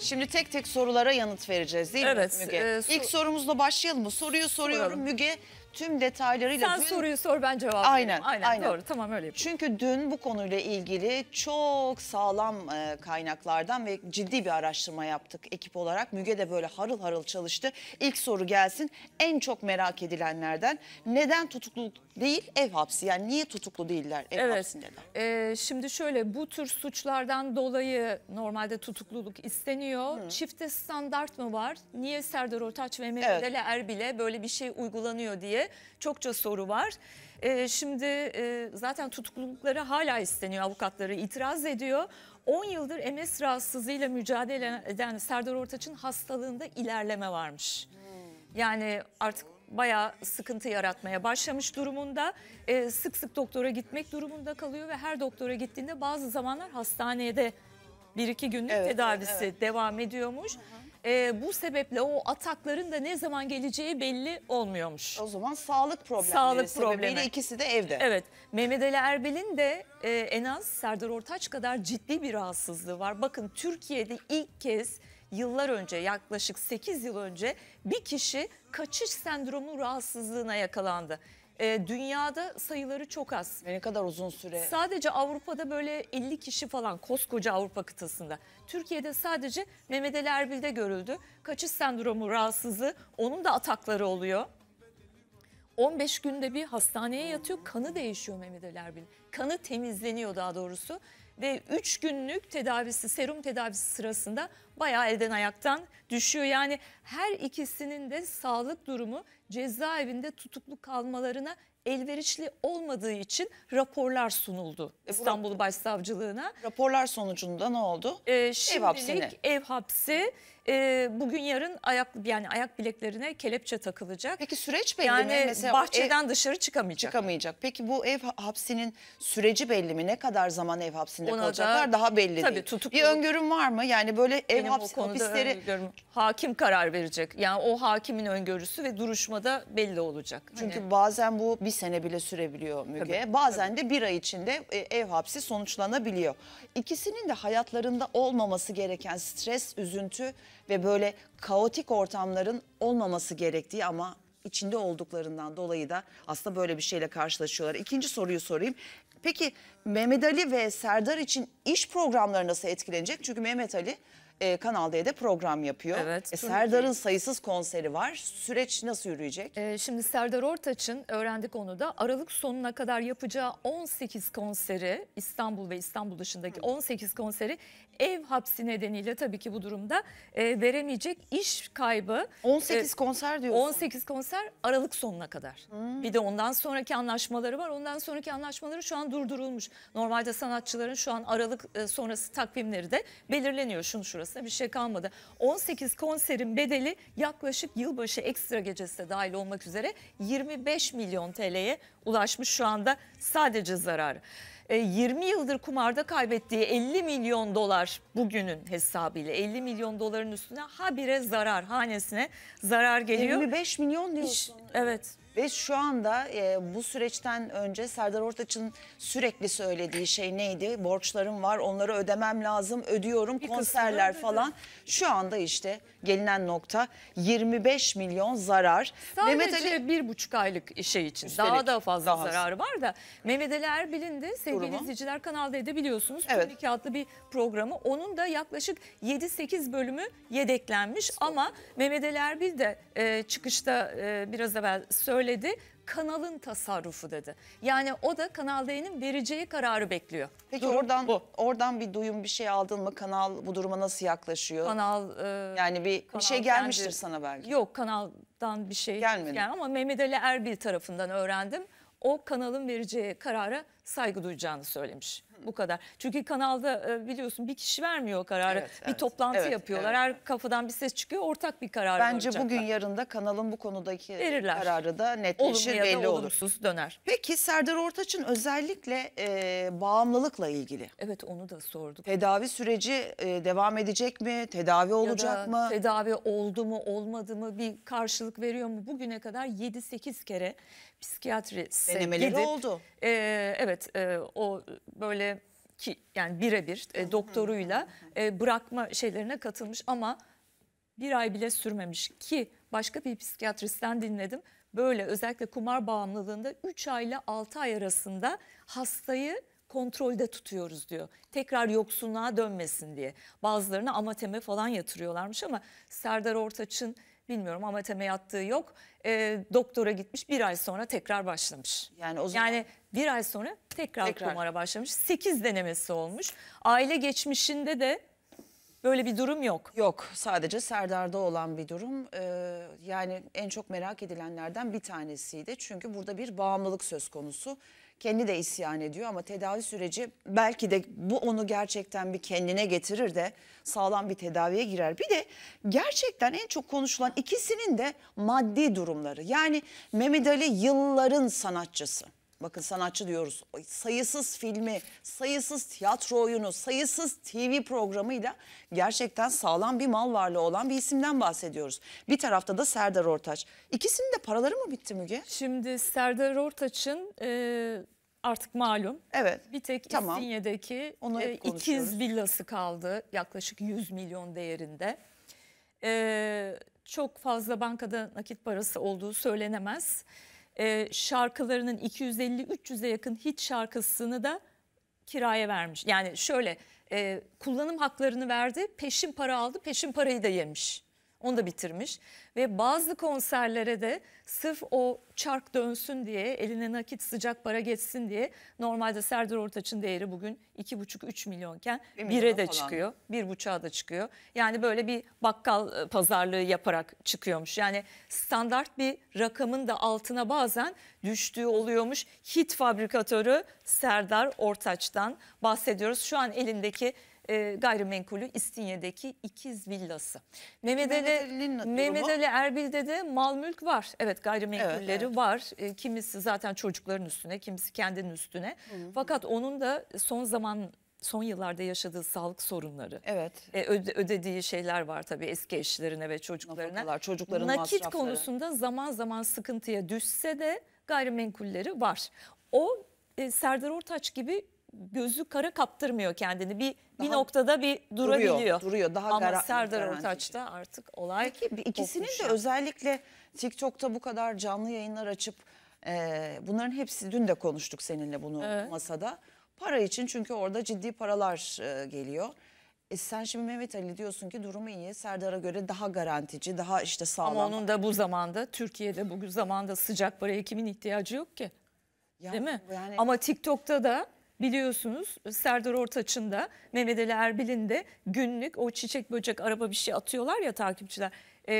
Şimdi tek tek sorulara yanıt vereceğiz değil mi Müge? İlk sorumuzla başlayalım mı? Soruyu soruyorum Müge. Tüm detaylarıyla... Sen soruyu sor, ben cevap vereyim. Aynen. Doğru, tamam, öyle yapayım. Çünkü dün bu konuyla ilgili çok sağlam kaynaklardan ve ciddi bir araştırma yaptık ekip olarak. Müge de böyle harıl harıl çalıştı. İlk soru gelsin. En çok merak edilenlerden, neden tutukluluk değil ev hapsi? Yani niye tutuklu değiller ev hapsindeler? Şimdi şöyle, bu tür suçlardan dolayı normalde tutukluluk isteniyor. Çifte standart mı var? Niye Serdar Ortaç ve Mehmet Ali Erbil'e böyle bir şey uygulanıyor diye çokça soru var. Şimdi zaten tutuklulukları hala isteniyor, avukatları itiraz ediyor. 10 yıldır MS rahatsızlığıyla mücadele eden Serdar Ortaç'ın hastalığında ilerleme varmış. Yani artık bayağı sıkıntı yaratmaya başlamış durumunda. Sık sık doktora gitmek durumunda kalıyor ve her doktora gittiğinde bazı zamanlar hastanede 1-2 günlük tedavisi devam ediyormuş. Bu sebeple o atakların da ne zaman geleceği belli olmuyormuş. O zaman sağlık problemleri sebebiyle ikisi de evde. Evet, Mehmet Ali Erbil'in de en az Serdar Ortaç kadar ciddi bir rahatsızlığı var. Bakın, Türkiye'de ilk kez yıllar önce, yaklaşık 8 yıl önce bir kişi kaçış sendromu rahatsızlığına yakalandı. Dünyada sayıları çok az. Ne kadar uzun süre? Sadece Avrupa'da böyle 50 kişi falan, koskoca Avrupa kıtasında. Türkiye'de sadece Mehmet Ali Erbil'de görüldü. Kaçış sendromu rahatsızlığı, onun da atakları oluyor. 15 günde bir hastaneye yatıyor, kanı değişiyor Mehmet Ali Erbil'in. Kanı temizleniyor daha doğrusu. Ve 3 günlük tedavisi, serum tedavisi sırasında bayağı elden ayaktan düşüyor. Yani her ikisinin de sağlık durumu cezaevinde tutuklu kalmalarına elverişli olmadığı için raporlar sunuldu İstanbul Başsavcılığına. Raporlar sonucunda ne oldu? Şimdilik ev hapsi. Bugün yarın ayak bileklerine kelepçe takılacak. Peki süreç belli yani mi? Mesela bahçeden dışarı çıkamayacak. Peki bu ev hapsinin süreci belli mi? Ne kadar zaman ev hapsinde kalacaklar daha belli değil. Bir öngörüm var mı? Yani böyle ev hapisleri... Hakim karar verecek. Yani o hakimin öngörüsü ve duruşmada belli olacak. Çünkü bazen bu bir sene bile sürebiliyor Müge. Bazen de bir ay içinde ev hapsi sonuçlanabiliyor. İkisinin de hayatlarında olmaması gereken stres, üzüntü ve böyle kaotik ortamların olmaması gerektiği ama içinde olduklarından dolayı da aslında böyle bir şeyle karşılaşıyorlar. İkinci soruyu sorayım. Peki Mehmet Ali ve Serdar için iş programları nasıl etkilenecek? Çünkü Mehmet Ali Kanal D'de program yapıyor. Serdar'ın sayısız konseri var. Süreç nasıl yürüyecek? Şimdi Serdar Ortaç'ın, öğrendik onu da, Aralık sonuna kadar yapacağı 18 konseri, İstanbul ve İstanbul dışındaki 18 konseri ev hapsi nedeniyle tabii ki bu durumda veremeyecek, iş kaybı. 18 konser diyorsun. 18 konser Aralık sonuna kadar. Bir de ondan sonraki anlaşmaları var. Ondan sonraki anlaşmaları şu an durdurulmuş. Normalde sanatçıların şu an Aralık sonrası takvimleri de belirleniyor. Şurasında bir şey kalmadı. 18 konserin bedeli yaklaşık yılbaşı ekstra gecesi de dahil olmak üzere 25 milyon TL'ye ulaşmış şu anda sadece zararı. 20 yıldır kumarda kaybettiği 50 milyon dolar bugünün hesabıyla 50 milyon doların üstüne habire zarar, hanesine zarar geliyor. 25 milyon diyorsun. Evet. Ve şu anda bu süreçten önce Serdar Ortaç'ın sürekli söylediği şey neydi? Borçlarım var, onları ödemem lazım, ödüyorum, konserler falan. Şu anda işte gelinen nokta 25 milyon zarar. Sadece Mehmet Ali 1,5 aylık şey için daha da fazla zararı var da. Mehmet Ali Erbil'in de sevgili izleyiciler Kanal D'de biliyorsunuz Turnike adlı bir programı. Onun da yaklaşık 7-8 bölümü yedeklenmiş ama Mehmet Ali Erbil de çıkışta biraz evvel söyledi. Kanalın tasarrufu dedi. Yani o da Kanal D'nin vereceği kararı bekliyor. Peki oradan bir duyum, bir şey aldın mı? Kanal bu duruma nasıl yaklaşıyor? Yani bir şey gelmiştir sana belki. Yok, kanaldan bir şey gelmedi. Ama Mehmet Ali Erbil tarafından öğrendim. O kanalın vereceği karara saygı duyacağını söylemiş. Bu kadar. Çünkü kanalda biliyorsun bir kişi vermiyor o kararı. Bir toplantı yapıyorlar. Her kafadan bir ses çıkıyor. Ortak bir karar Bence bugün yarın da kanalın bu konudaki kararı da netleşir, belli olur. Olumlu ya da olumsuz döner. Peki Serdar Ortaç'ın özellikle bağımlılıkla ilgili. Evet, onu da sorduk. Tedavi süreci devam edecek mi? Tedavi olacak mı? Tedavi oldu mu olmadı mı? Bir karşılık veriyor mu? Bugüne kadar 7-8 kere psikiyatri denemeleri oldu. Evet, o böyle ki yani birebir doktoruyla bırakma şeylerine katılmış ama bir ay bile sürmemiş ki başka bir psikiyatristen dinledim. Böyle özellikle kumar bağımlılığında 3 ay ile 6 ay arasında hastayı kontrolde tutuyoruz diyor. Tekrar yoksunluğa dönmesin diye. Bazılarına amateme falan yatırıyorlarmış ama Serdar Ortaç'ın bilmiyorum amateme yattığı yok. Doktora gitmiş, bir ay sonra tekrar başlamış. Yani o zaman... Yani bir ay sonra tekrar kumara başlamış. 8 denemesi olmuş. Aile geçmişinde de böyle bir durum yok. Yok, sadece Serdar'da olan bir durum. Yani en çok merak edilenlerden bir tanesiydi. Çünkü burada bir bağımlılık söz konusu. Kendi de isyan ediyor ama tedavi süreci belki de bu onu gerçekten bir kendine getirir de sağlam bir tedaviye girer. Bir de gerçekten en çok konuşulan ikisinin de maddi durumları. Yani Mehmet Ali yılların sanatçısı. Bakın sanatçı diyoruz. Sayısız filmi, sayısız tiyatro oyunu, sayısız TV programıyla gerçekten sağlam bir mal varlığı olan bir isimden bahsediyoruz. Bir tarafta da Serdar Ortaç. İkisinin de paraları mı bitti Müge? Şimdi Serdar Ortaç'ın artık malum. Evet. Bir tek tamam. İstinye'deki Onu hep ikiz villası kaldı. Yaklaşık 100 milyon değerinde. Çok fazla bankada nakit parası olduğu söylenemez. Şarkılarının 250-300'e yakın hit şarkısını da kiraya vermiş. Yani şöyle kullanım haklarını verdi, peşin para aldı, peşin parayı da yemiş. Onu da bitirmiş ve bazı konserlere de sırf o çark dönsün diye, eline nakit sıcak para geçsin diye, normalde Serdar Ortaç'ın değeri bugün 2,5-3 milyonken 1'e de çıkıyor, 1,5'a da çıkıyor. Yani böyle bir bakkal pazarlığı yaparak çıkıyormuş. Yani standart bir rakamın da altına bazen düştüğü oluyormuş. Hit fabrikatörü Serdar Ortaç'tan bahsediyoruz. Şu an elindeki gayrimenkulü İstinye'deki ikiz villası. Mehmet Ali Erbil'de de mal mülk var. Evet, gayrimenkulleri var. Kimisi zaten çocukların üstüne, kimisi kendinin üstüne. Fakat onun da son yıllarda yaşadığı sağlık sorunları. Evet. Ödediği şeyler var tabii eski eşlerine ve çocuklarına. Nafakalar, çocukların nakit masrafları. konusunda zaman zaman sıkıntıya düşse de gayrimenkulleri var. O Serdar Ortaç gibi gözü kara kaptırmıyor kendini. Bir noktada bir durabiliyor. Duruyor. Daha ama Serdar Ortaç'ta artık olay. Peki ikisinin de özellikle TikTok'ta bu kadar canlı yayınlar açıp bunların hepsi, dün de konuştuk seninle bunu masada. Para için, çünkü orada ciddi paralar geliyor. Sen şimdi Mehmet Ali diyorsun ki durumu iyi. Serdar'a göre daha garantici, daha işte sağlam. Ama onun da bu zamanda, Türkiye'de bugün zamanda sıcak paraya kimin ihtiyacı yok ki? Değil mi? Yani... Ama TikTok'ta da biliyorsunuz Serdar Ortaç'ın da Mehmet Ali Erbil'in de günlük o çiçek böcek araba bir şey atıyorlar ya takipçiler.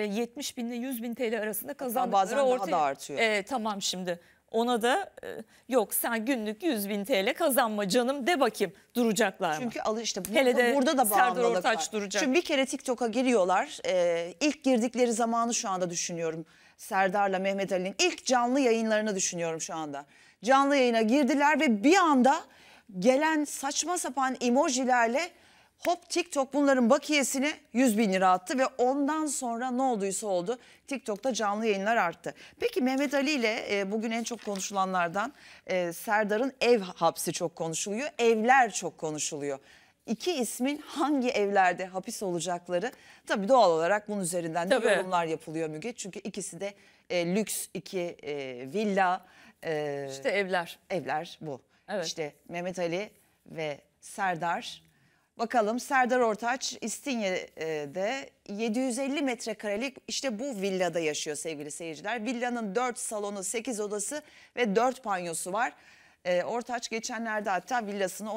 70 bin ile 100 bin TL arasında kazandıkları bazen ortaya. Daha da artıyor. Tamam, şimdi ona da yok sen günlük 100 bin TL kazanma canım de bakayım, duracaklar mı? Çünkü işte burada da bağımlılık var. Duracak. Çünkü bir kere TikTok'a giriyorlar. İlk girdikleri zamanı şu anda düşünüyorum. Serdar'la Mehmet Ali'nin ilk canlı yayınlarını düşünüyorum şu anda. Canlı yayına girdiler ve bir anda gelen saçma sapan emojilerle hop TikTok bunların bakiyesini 100 bin lira attı ve ondan sonra ne olduysa oldu. TikTok'ta canlı yayınlar arttı. Peki Mehmet Ali ile bugün en çok konuşulanlardan Serdar'ın ev hapsi çok konuşuluyor. Evler çok konuşuluyor. İki ismin hangi evlerde hapis olacakları, tabii doğal olarak bunun üzerinden de yorumlar yapılıyor Müge. Çünkü ikisi de lüks iki villa. İşte evler. Evler bu. Evet. İşte Mehmet Ali ve Serdar. Bakalım, Serdar Ortaç İstinye'de 750 metrekarelik işte bu villada yaşıyor sevgili seyirciler. Villanın 4 salonu, 8 odası ve 4 banyosu var. Ortaç geçenlerde hatta villasını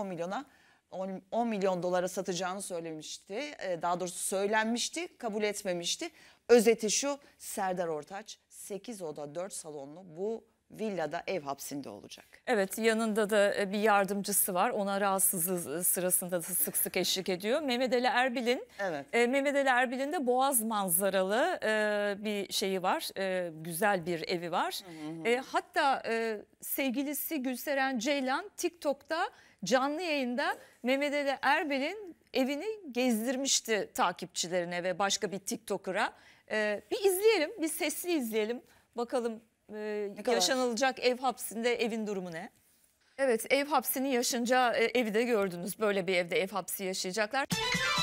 10 milyon dolara satacağını söylemişti. Daha doğrusu söylenmişti, kabul etmemişti. Özeti şu: Serdar Ortaç 8 oda 4 salonlu bu villada ev hapsinde olacak. Evet, yanında da bir yardımcısı var. Ona rahatsızlığı sırasında da sık sık eşlik ediyor. Mehmet Ali Erbil'in Mehmet Ali Erbil'in de Boğaz manzaralı bir şeyi var. Güzel bir evi var. Hatta sevgilisi Gülseren Ceylan TikTok'ta canlı yayında Mehmet Ali Erbil'in evini gezdirmişti takipçilerine ve başka bir TikToker'a. Bir izleyelim, bir sesli izleyelim. Bakalım yaşanılacak ev hapsinde evin durumu ne? Evet, ev hapsini yaşınca evi de gördünüz. Böyle bir evde ev hapsi yaşayacaklar.